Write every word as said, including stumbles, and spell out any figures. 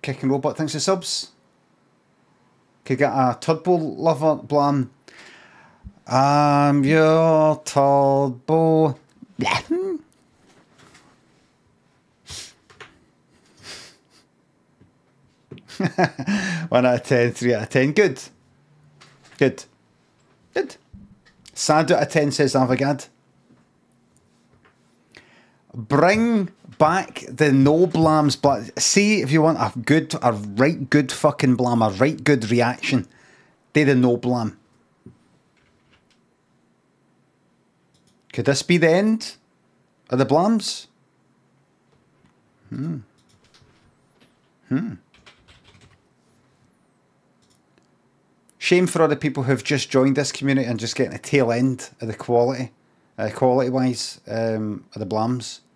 Kicking Robot, thanks for subs. Could get a turbo lover, Blahem. I'm your turbo. Blahem. One out of ten, three out of ten. Good. Good. Good. Sad out of ten, says Avogad. Bring back the no blams. But see if you want a good, a right good fucking blam, a right good reaction. Do the no blam. Could this be the end of the blams? Hmm. Hmm. Shame for other people who've just joined this community and just getting a tail end of the quality, uh, quality wise, um, of the blams.